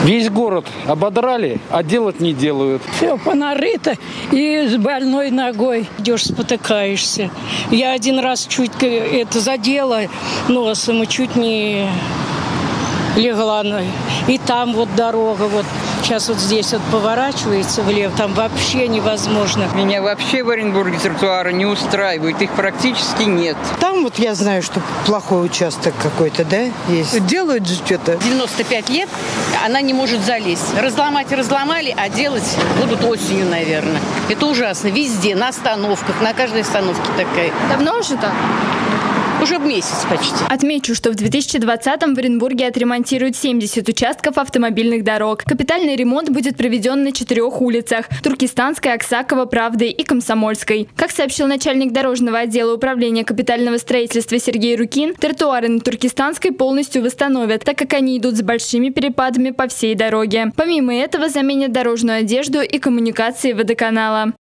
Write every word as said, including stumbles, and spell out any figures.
Весь город ободрали, а делать не делают. Все понарыто и с больной ногой. Идешь, спотыкаешься. Я один раз чуть это задела носом и чуть не легла. И там вот дорога, вот сейчас вот здесь вот поворачивается влево, там вообще невозможно. Меня вообще в Оренбурге тротуары не устраивают, их практически нет. Там вот я знаю, что плохой участок какой-то, да, есть. Делают же что-то. девяносто пять лет, она не может залезть. Разломать разломали, а делать будут осенью, наверное. Это ужасно. Везде, на остановках, на каждой остановке такая. Давно уже так? Уже месяц почти. Отмечу, что в две тысячи двадцатом в Оренбурге отремонтируют семьдесят участков автомобильных дорог. Капитальный ремонт будет проведен на четырех улицах – Туркестанской, Аксакова, Правды и Комсомольской. Как сообщил начальник дорожного отдела управления капитального строительства Сергей Рукин, тротуары на Туркестанской полностью восстановят, так как они идут с большими перепадами по всей дороге. Помимо этого заменят дорожную одежду и коммуникации водоканала.